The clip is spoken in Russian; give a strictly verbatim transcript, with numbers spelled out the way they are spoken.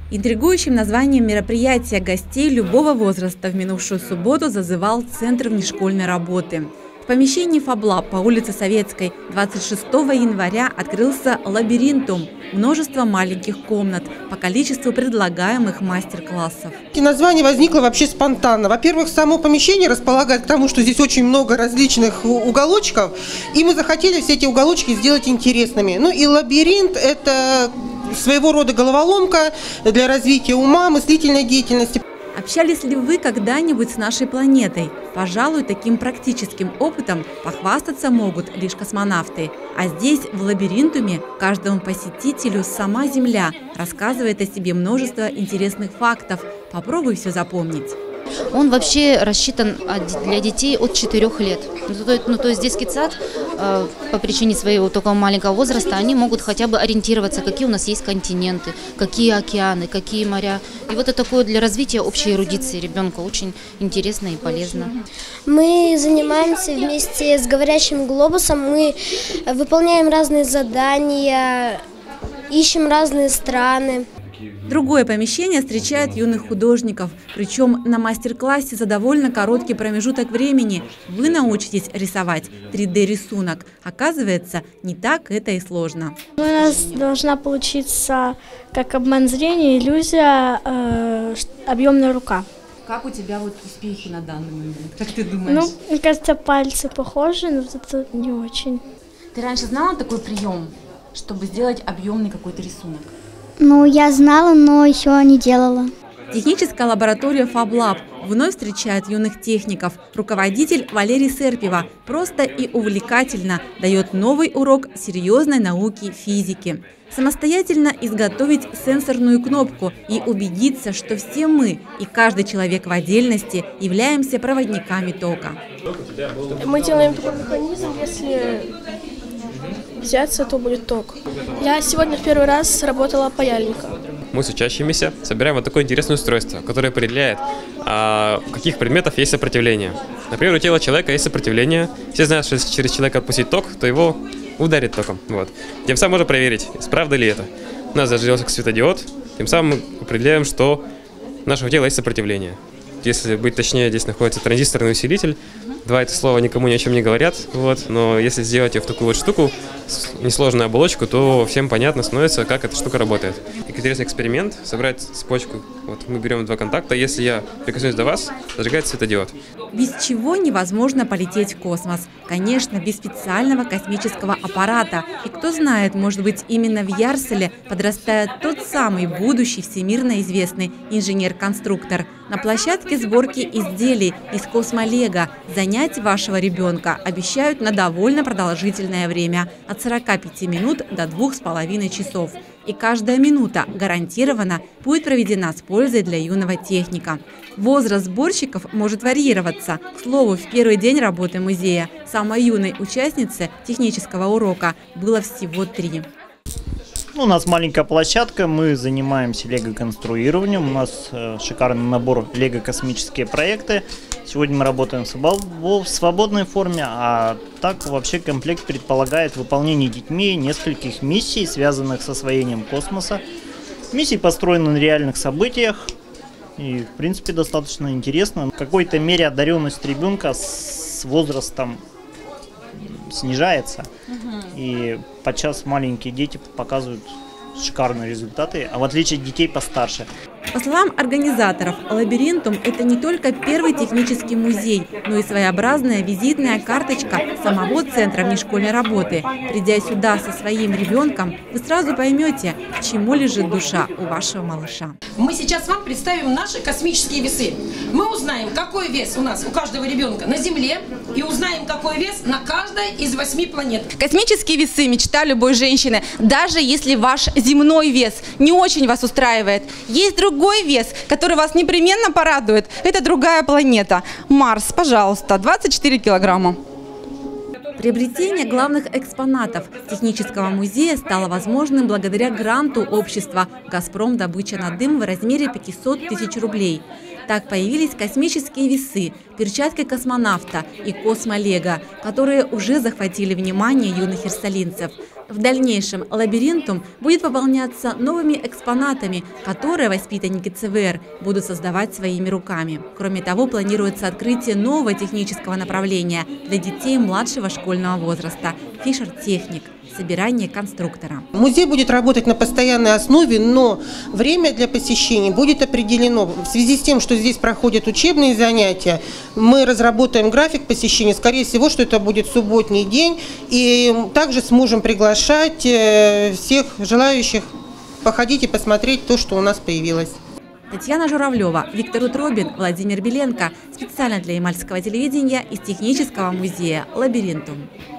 Интригующим названием мероприятия гостей любого возраста в минувшую субботу зазывал Центр внешкольной работы. В помещении FabLab по улице Советской двадцать шестого января открылся лабиринтум – множество маленьких комнат по количеству предлагаемых мастер-классов. Название возникло вообще спонтанно. Во-первых, само помещение располагает к тому, что здесь очень много различных уголочков, и мы захотели все эти уголочки сделать интересными. Ну и лабиринт – это своего рода головоломка для развития ума, мыслительной деятельности. Общались ли вы когда-нибудь с нашей планетой? Пожалуй, таким практическим опытом похвастаться могут лишь космонавты. А здесь, в лабиринтуме, каждому посетителю сама Земля рассказывает о себе множество интересных фактов. Попробуй все запомнить. Он вообще рассчитан для детей от четырёх лет. Ну, то есть детский сад э, по причине своего только маленького возраста, они могут хотя бы ориентироваться, какие у нас есть континенты, какие океаны, какие моря. И вот это такое для развития общей эрудиции ребенка очень интересно и полезно. Мы занимаемся вместе с говорящим глобусом, мы выполняем разные задания, ищем разные страны. Другое помещение встречает юных художников. Причем на мастер-классе за довольно короткий промежуток времени вы научитесь рисовать три дэ рисунок. Оказывается, не так это и сложно. У нас должна получиться как обман зрения, иллюзия, э, объемная рука. Как у тебя вот успехи на данный момент? Как ты думаешь? Ну, мне кажется, пальцы похожи, но это не очень. Ты раньше знала такой прием, чтобы сделать объемный какой-то рисунок? Ну, я знала, но еще не делала. Техническая лаборатория FabLab вновь встречает юных техников. Руководитель Валерий Серпева просто и увлекательно дает новый урок серьезной науки физики. Самостоятельно изготовить сенсорную кнопку и убедиться, что все мы и каждый человек в отдельности являемся проводниками тока. Мы делаем такой механизм, если взяться, то будет ток. Я сегодня в первый раз работала паяльником. Мы с учащимися собираем вот такое интересное устройство, которое определяет, а, у каких предметов есть сопротивление. Например, у тела человека есть сопротивление. Все знают, что если через человека отпустить ток, то его ударит током. Вот. Тем самым можно проверить, правда ли это. У нас зажигался светодиод, тем самым мы определяем, что у нашего тела есть сопротивление. Если быть точнее, здесь находится транзисторный усилитель. Два это слова никому ни о чем не говорят, вот, но если сделать ее в такую вот штуку, несложную оболочку, то всем понятно становится, как эта штука работает. Интересный эксперимент, собрать цепочку. Вот мы берем два контакта, если я прикоснусь до вас, зажигается светодиод. Без чего невозможно полететь в космос? Конечно, без специального космического аппарата. И кто знает, может быть, именно в Ярселе подрастает тот самый будущий всемирно известный инженер-конструктор. На площадке сборки изделий из космолего занять вашего ребенка обещают на довольно продолжительное время – от сорока пяти минут до двух с половиной часов. И каждая минута гарантированно будет проведена с пользой для юного техника. Возраст сборщиков может варьироваться. К слову, в первый день работы музея самой юной участнице технического урока было всего три. У нас маленькая площадка, мы занимаемся лего-конструированием, у нас э, шикарный набор лего-космические проекты. Сегодня мы работаем в свободной форме, а так вообще комплект предполагает выполнение детьми нескольких миссий, связанных с освоением космоса. Миссии построены на реальных событиях и, в принципе, достаточно интересно. В какой-то мере одаренность ребенка с возрастом снижается, и подчас маленькие дети показывают шикарные результаты, а в отличие от детей постарше. По словам организаторов, лабиринтум – это не только первый технический музей, но и своеобразная визитная карточка самого Центра внешкольной работы. Придя сюда со своим ребенком, вы сразу поймете, к чему лежит душа у вашего малыша. Мы сейчас вам представим наши космические весы. Мы узнаем, какой вес у нас у каждого ребенка на Земле, и узнаем, какой вес на каждой из восьми планет. Космические весы – мечта любой женщины. Даже если ваш земной вес не очень вас устраивает, есть другой вес, который вас непременно порадует. Это другая планета. Марс, пожалуйста, двадцать четыре килограмма. Приобретение главных экспонатов технического музея стало возможным благодаря гранту общества «Газпром. Добыча на дым» в размере пятисот тысяч рублей. Так появились космические весы, перчатки космонавта и космолего, которые уже захватили внимание юных ирсалинцев. В дальнейшем лабиринтум будет пополняться новыми экспонатами, которые воспитанники ЦВР будут создавать своими руками. Кроме того, планируется открытие нового технического направления для детей младшего школьного возраста – фишер-техник. Собирание конструктора. Музей будет работать на постоянной основе, но время для посещения будет определено. В связи с тем, что здесь проходят учебные занятия, мы разработаем график посещения. Скорее всего, что это будет субботний день. И также сможем приглашать всех желающих походить и посмотреть то, что у нас появилось. Татьяна Журавлева, Виктор Утробин, Владимир Беленко. Специально для Ямальского телевидения из технического музея «Лабиринтум».